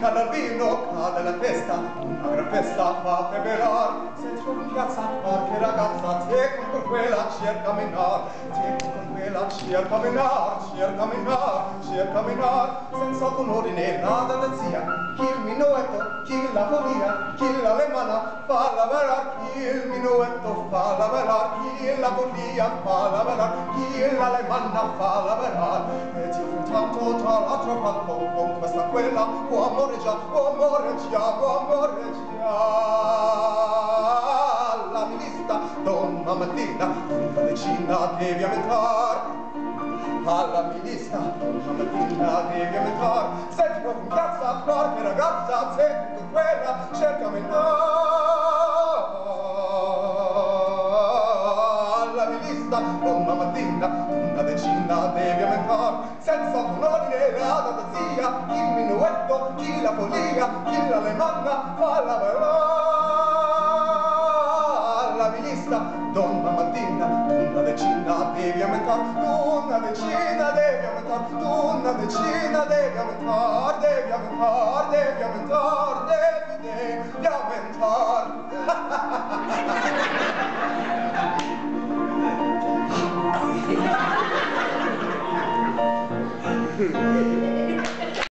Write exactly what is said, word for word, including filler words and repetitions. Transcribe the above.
cade il vino, cade la testa, una gran festa fate velar, se trovi in piazza qualche ragazza, te con quella cerca menar, te con quella cerca menar, cerca menar, cerca menar, senza onore né nada da zia, chi il minuetto, chi la follia, chi la lemana, fa la velar, chi il minuetto fa la velar, chi la follia fa la velar, chi la lemana fa la velar, e ti intanto tra l'altro fatto con questa quella, può amore già, può amore già, può amore già. La milista, donna mattina, una decina devi aumentar. Alla milista, donna mattina devi aumentar. Se ti trovi in piazza, qualche ragazza, se con quella, cerca aumentar. Alla milista, donna mattina, una decina devi aumentar. Senza un ordine la data zia, chi il minuetto, chi la follia, chi la lemana, fa la velar. La milista, donna mattina, una decina devi aumentar, una decina devi aumentar, una decina devi aumentar, devi aumentar, devi aumentar, devi, devi aumentar. Hmm.